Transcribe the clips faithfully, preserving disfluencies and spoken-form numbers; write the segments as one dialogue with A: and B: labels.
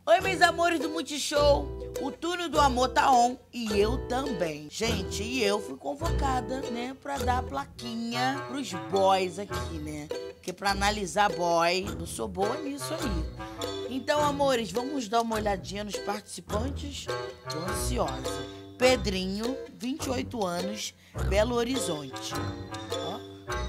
A: Oi, meus amores do Multishow. O túnel do amor tá on e eu também. Gente, e eu fui convocada, né, pra dar a plaquinha pros boys aqui, né? Porque pra analisar boy, eu sou boa nisso aí. Então, amores, vamos dar uma olhadinha nos participantes? Tô ansiosa. Pedrinho, vinte e oito anos, Belo Horizonte. Ó.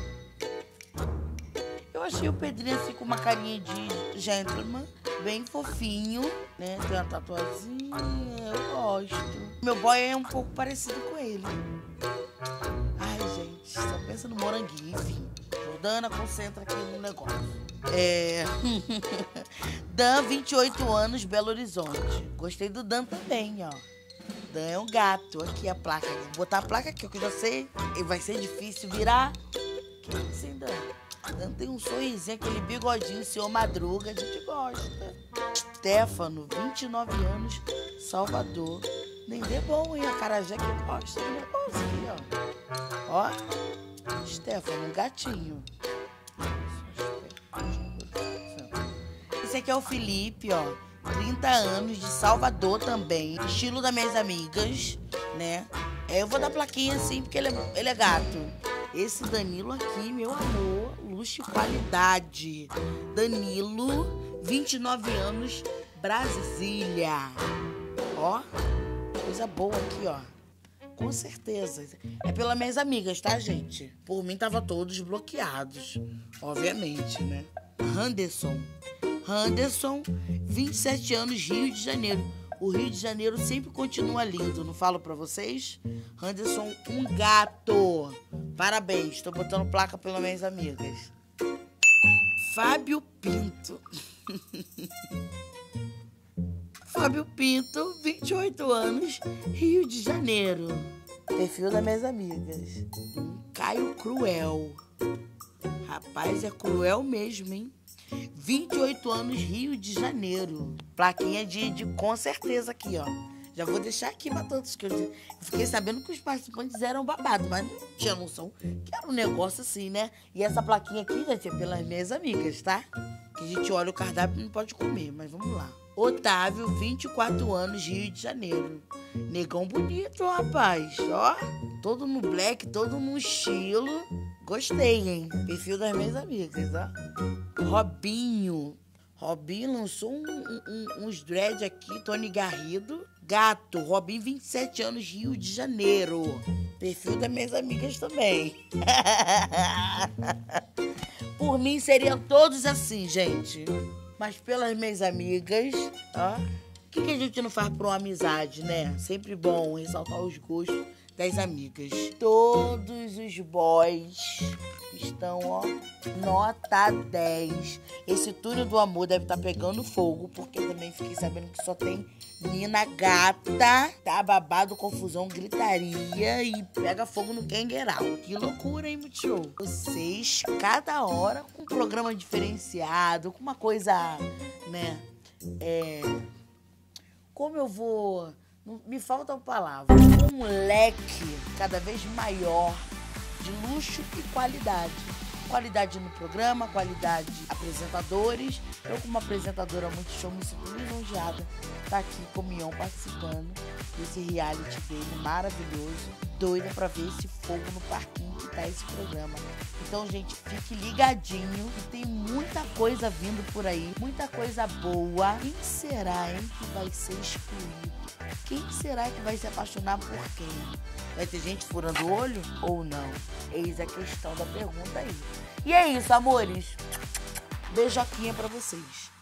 A: Eu achei o Pedrinho assim com uma carinha de gentleman, bem fofinho, né? Tem uma tatuazinha, eu gosto. Meu boy é um pouco parecido com ele. Ai, gente, só pensa no moranguinho, enfim. Jordana, concentra aqui no negócio. É... Dan, vinte e oito anos, Belo Horizonte. Gostei do Dan também, ó. Dan é um gato. Aqui a placa. Vou botar a placa aqui, que eu já sei. E vai ser difícil virar. Que assim, Dan? Dan tem um sorrisinho, aquele bigodinho, senhor Madruga, a gente gosta. Stefano, vinte e nove anos, Salvador. Nem é bom, hein? A Acarajé que gosta do negócio aqui, ó. Ó. Stefano, um gatinho. Esse aqui é o Felipe, ó. trinta anos, de Salvador também. Estilo das minhas amigas, né? É, eu vou dar plaquinha assim, porque ele é, ele é gato. Esse Danilo aqui, meu amor, luxo e qualidade. Danilo, vinte e nove anos, Brasília. Ó, coisa boa aqui, ó. Com certeza. É pelas minhas amigas, tá, gente? Por mim, tava todos bloqueados. Obviamente, né? Anderson. Anderson, vinte e sete anos, Rio de Janeiro. O Rio de Janeiro sempre continua lindo, não falo pra vocês? Anderson, um gato. Parabéns, tô botando placa pelas minhas amigas. Fábio Pinto. Fábio Pinto, vinte e oito anos, Rio de Janeiro. Perfil das minhas amigas. Caio Cruel. Rapaz, é cruel mesmo, hein? vinte e oito anos, Rio de Janeiro. Plaquinha de, de com certeza aqui, ó. Já vou deixar aqui pra todos, que eu fiquei sabendo que os participantes eram babados, mas não tinha noção que era um negócio assim, né? E essa plaquinha aqui, gente, é pelas minhas amigas, tá? Que a gente olha o cardápio e não pode comer, mas vamos lá. Otávio, vinte e quatro anos, Rio de Janeiro. Negão bonito, rapaz, ó. Todo no black, todo no estilo. Gostei, hein? Perfil das minhas amigas, ó. Robinho. Robinho lançou um, um, uns dread aqui, Tony Garrido. Gato, Robinho, vinte e sete anos, Rio de Janeiro. Perfil das minhas amigas também. Por mim, seriam todos assim, gente. Mas pelas minhas amigas, ó. O que, que a gente não faz por uma amizade, né? Sempre bom ressaltar os gostos das amigas. Todos os boys estão, ó, nota dez. Esse túnel do amor deve estar pegando fogo, porque também fiquei sabendo que só tem mina gata, tá babado, confusão, gritaria e pega fogo no Kengueral. Que loucura, hein, Multishow? Vocês, cada hora, com um programa diferenciado, com uma coisa, né, é... Como eu vou... Me faltam palavras. Um leque cada vez maior de luxo e qualidade. Qualidade no programa, qualidade apresentadores. Eu, como apresentadora Multishow, me sinto lisonjeada estar aqui com o Mion participando desse reality dele maravilhoso. Doida pra ver esse fogo no parquinho que tá esse programa. Então, gente, fique ligadinho que tem muita coisa vindo por aí, muita coisa boa. Quem será, hein, que vai ser excluído? Quem será que vai se apaixonar por quem? Vai ter gente furando o olho ou não? Eis a questão da pergunta aí. E é isso, amores. Beijoquinha pra vocês.